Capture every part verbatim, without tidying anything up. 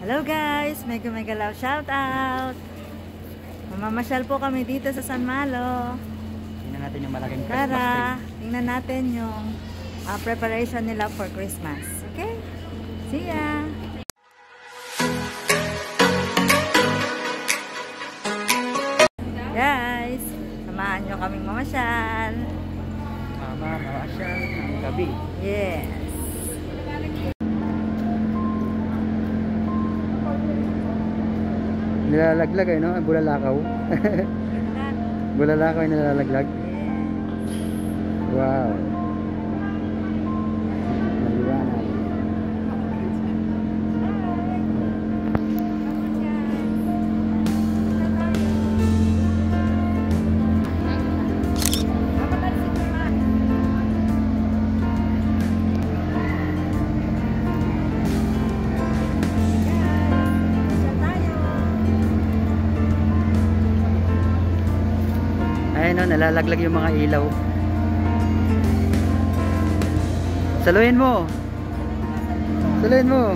Hello guys, mega mega love shout out. Mamamasyal po kami dito sa San Malo. Tingnan natin yung malaking Christmas tree. Tara, tingnan natin yung uh, preparation nila for Christmas. Okay? See ya! Guys, samahan nyo kaming mamasyal. Mama, mamasyal ng gabi. Yes. Nilalaglag ay no? Bulalakaw. Bulalakaw ay nilalaglag. Wow. Maliwanag. Ayun no, nalalaglag yung mga ilaw. Saluhin mo. Saluhin mo.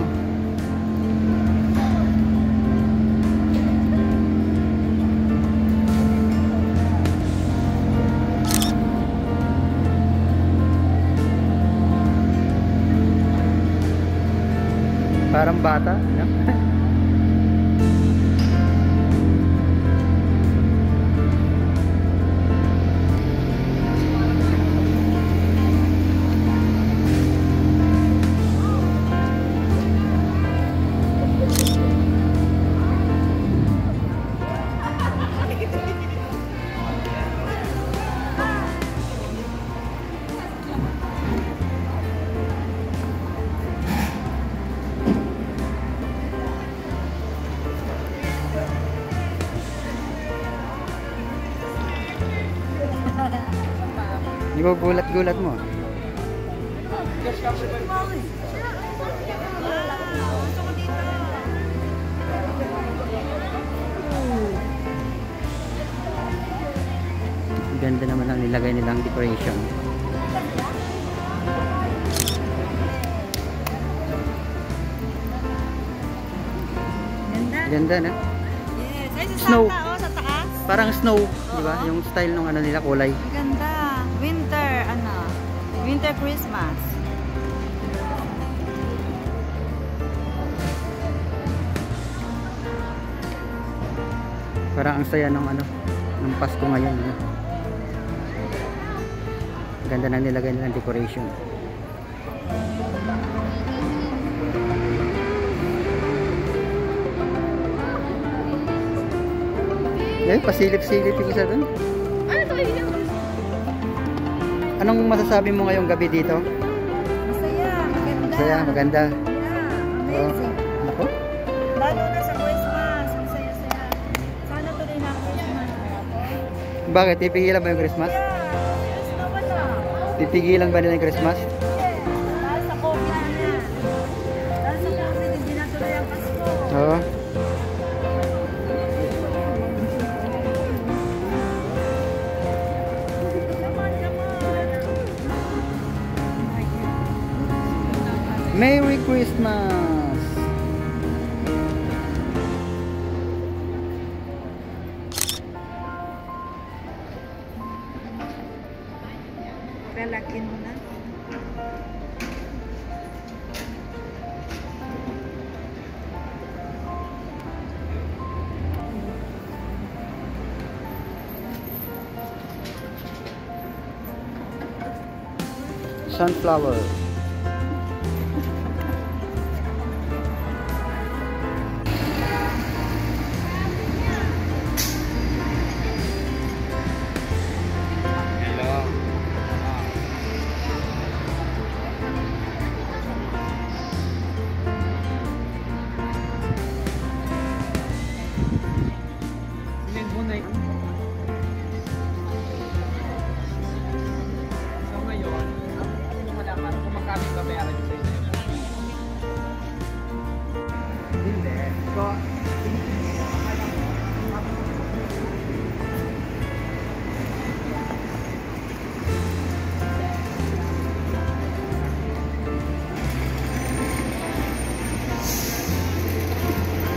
Parang bata, no? Di ba gulat-gulat mo? Ganda naman ang nilagay nilang decoration. Ganda. Ganda na. Yes. Ay, si Snow. Santa, oh, sa taas. Parang snow, di ba? Yung style ng ano nila, kulay. Ganda. Winter, ano? Winter Christmas. Parang ang saya ng ano, ng Pasko ngayon. Ano? Ganda na nilagay nilang decoration. Eh, pasilip-silip yung isa dun. Anong masasabi mo ngayong gabi dito? Masaya, maganda. Masaya, maganda. Yeah, amazing. Oh, ako? Lalo na sa Christmas. Ang saya-saya. Sana tuloy na ang Christmas. Bakit? Tipigilan ba yung Christmas? Yeah, serious na wala. Tipigilan ba nila yung Christmas? Yes, dahil sa COVID na yan. Dahil sa COVID, hindi na tuloy ang Pasko. Oo. Merry Christmas! Lalagyan mo na. Sunflower.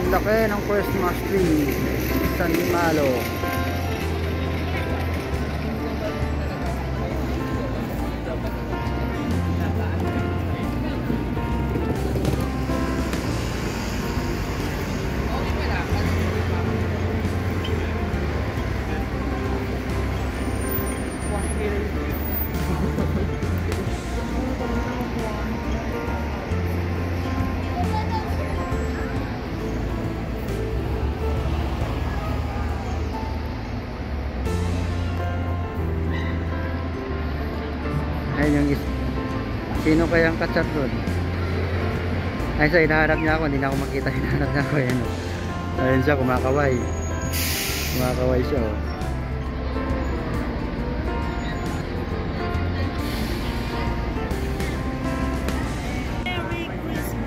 laki ng Christmas tree. San Malo. Ayun yung is sino kayang kachat doon? Ay, sa hinahanap niya ako, hindi na ako makita. Hinahanap niya ako, ayun. Ayun siya, kumakaway. Kumakaway siya, oh. Merry Christmas.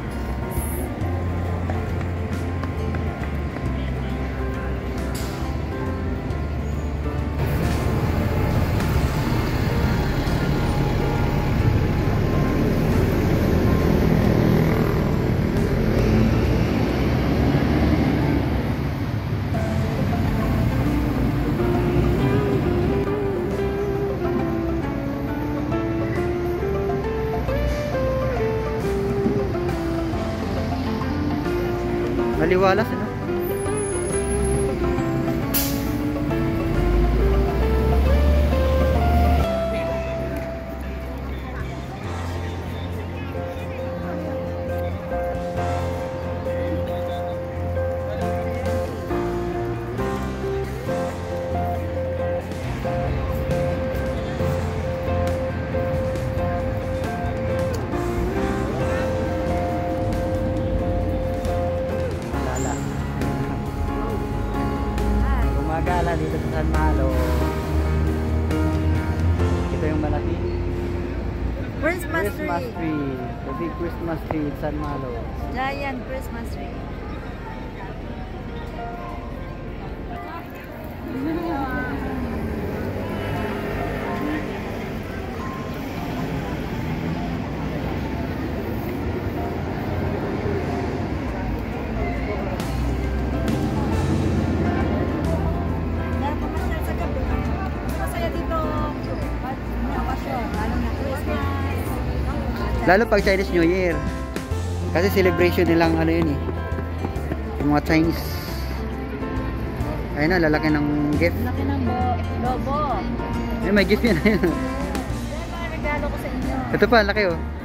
Maliwalas, ano? Gumagala dito sa San Malo. Ito yung malaki Christmas, Christmas tree. tree. The big Christmas tree in San Malo. Giant Christmas tree. Dahil pumasyal sa gabi, masaya dito. May okasyon, lalo na Christmas. Lalo pag Chinese New Year. Kasi celebration nilang ano yun eh. Yung mga Chinese. Ayun na, lalaki ng gift. Laki ng bo- lobo. Eh, may gift yan. Ayun. Dahil mga regalo ko sa inyo. Ito pa, laki oh.